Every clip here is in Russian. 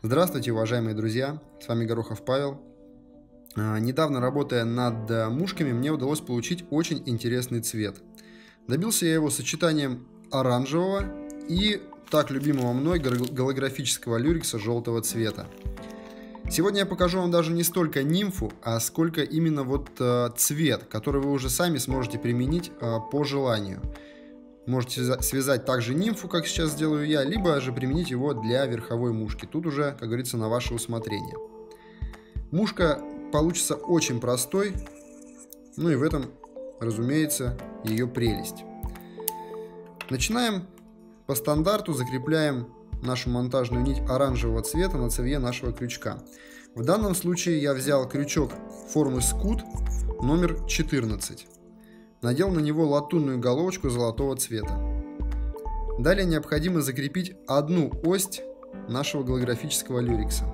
Здравствуйте, уважаемые друзья! С вами Горохов Павел. Недавно, работая над мушками, мне удалось получить очень интересный цвет. Добился я его сочетанием оранжевого и так любимого мной голографического люрекса желтого цвета. Сегодня я покажу вам даже не столько нимфу, а сколько именно цвет, который вы уже сами сможете применить по желанию. Можете связать также нимфу, как сейчас сделаю я, либо же применить его для верховой мушки. Тут уже, как говорится, на ваше усмотрение. Мушка получится очень простой, ну и в этом, разумеется, ее прелесть. Начинаем по стандарту, закрепляем нашу монтажную нить оранжевого цвета на цевье нашего крючка. В данном случае я взял крючок формы скут номер 14. Надел на него латунную головочку золотого цвета. Далее необходимо закрепить одну ось нашего голографического люрекса.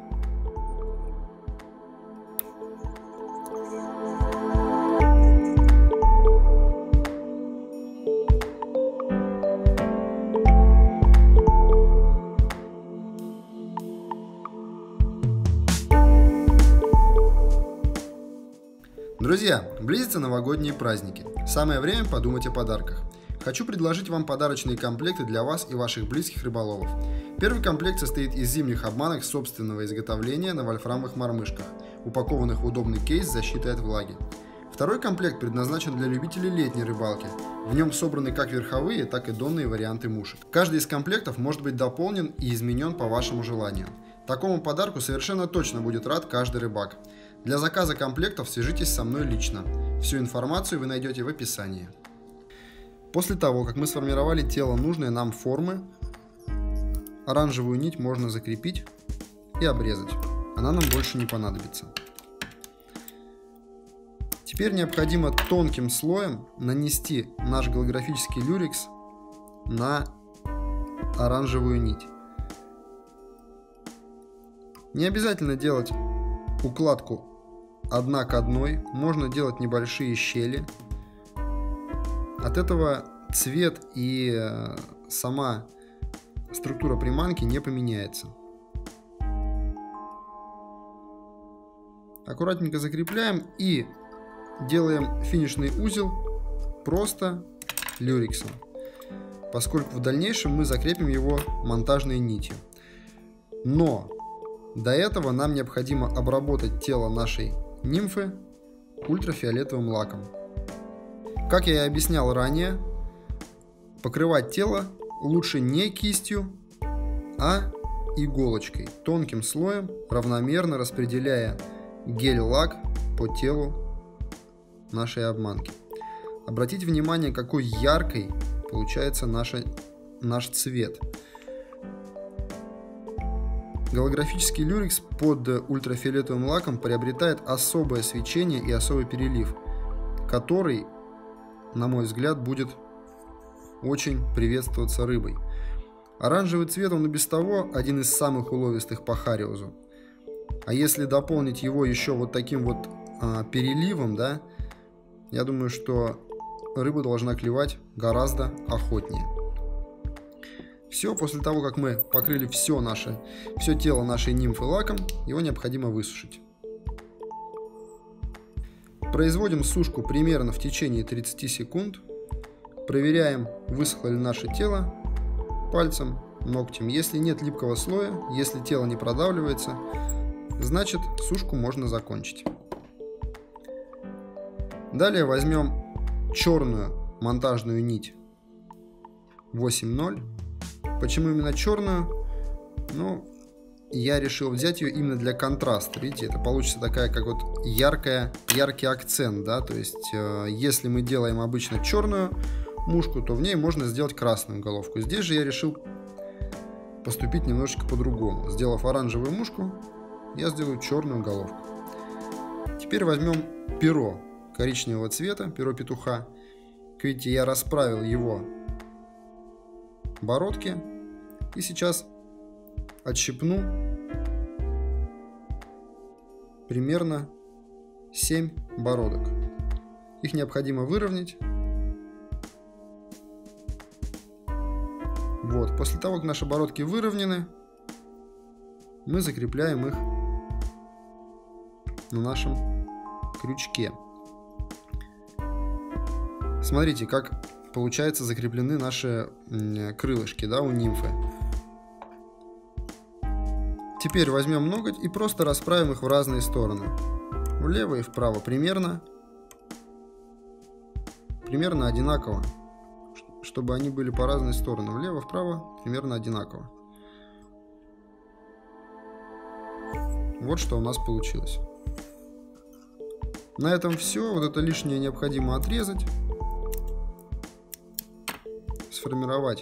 Друзья, близятся новогодние праздники. Самое время подумать о подарках. Хочу предложить вам подарочные комплекты для вас и ваших близких рыболовов. Первый комплект состоит из зимних обманок собственного изготовления на вольфрамовых мормышках, упакованных в удобный кейс с защитой от влаги. Второй комплект предназначен для любителей летней рыбалки. В нем собраны как верховые, так и донные варианты мушек. Каждый из комплектов может быть дополнен и изменен по вашему желанию. Такому подарку совершенно точно будет рад каждый рыбак. Для заказа комплектов свяжитесь со мной лично. Всю информацию вы найдете в описании. После того, как мы сформировали тело нужной нам формы, оранжевую нить можно закрепить и обрезать. Она нам больше не понадобится. Теперь необходимо тонким слоем нанести наш голографический люрекс на оранжевую нить. Не обязательно делать укладку одна к одной, можно делать небольшие щели. От этого цвет и сама структура приманки не поменяется. Аккуратненько закрепляем и делаем финишный узел просто люрексом, поскольку в дальнейшем мы закрепим его монтажной нитью. Но до этого нам необходимо обработать тело нашей нимфы ультрафиолетовым лаком. Как я и объяснял ранее, покрывать тело лучше не кистью, а иголочкой, тонким слоем, равномерно распределяя гель-лак по телу нашей обманки. Обратите внимание, какой яркой получается наш цвет. Голографический люрекс под ультрафиолетовым лаком приобретает особое свечение и особый перелив, который, на мой взгляд, будет очень приветствоваться рыбой. Оранжевый цвет, он и без того один из самых уловистых по хариусу. А если дополнить его еще вот таким переливом, да, я думаю, что рыба должна клевать гораздо охотнее. Все, после того, как мы покрыли все тело нашей нимфы лаком, его необходимо высушить. Производим сушку примерно в течение 30 секунд. Проверяем, высохло ли наше тело пальцем, ногтем. Если нет липкого слоя, если тело не продавливается, значит сушку можно закончить. Далее возьмем черную монтажную нить 8.0. Почему именно черную? Ну, я решил взять ее именно для контраста. Видите, это получится такая как яркий акцент, да, то есть если мы делаем обычно черную мушку, то в ней можно сделать красную головку. Здесь же я решил поступить немножечко по-другому. Сделав оранжевую мушку, я сделаю черную головку. Теперь возьмем перо коричневого цвета, перо петуха. Как видите, я расправил его бородки и сейчас отщипну примерно 7 бородок. Их необходимо выровнять. Вот, после того, как наши бородки выровнены, мы закрепляем их на нашем крючке. Смотрите, как получается закреплены наши крылышки, да, у нимфы. Теперь возьмем ноготь и просто расправим их в разные стороны. Влево и вправо примерно одинаково. Чтобы они были по разные стороны. Влево, вправо примерно одинаково. Вот что у нас получилось. На этом все. Вот это лишнее необходимо отрезать. Сформировать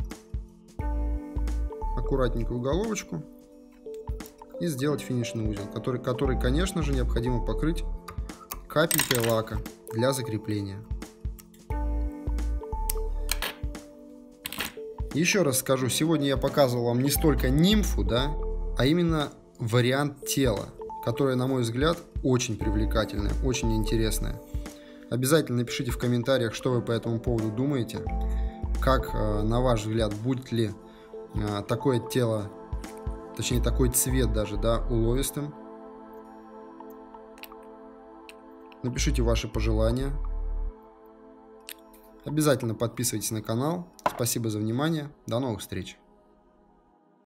аккуратненькую головочку. И сделать финишный узел, который, конечно же, необходимо покрыть капелькой лака для закрепления. Еще раз скажу, сегодня я показывал вам не столько нимфу, да, а именно вариант тела, которое, на мой взгляд, очень привлекательное, очень интересное. Обязательно напишите в комментариях, что вы по этому поводу думаете, как, на ваш взгляд, будет ли такое тело, точнее такой цвет даже, да, уловистым. Напишите ваши пожелания. Обязательно подписывайтесь на канал. Спасибо за внимание. До новых встреч.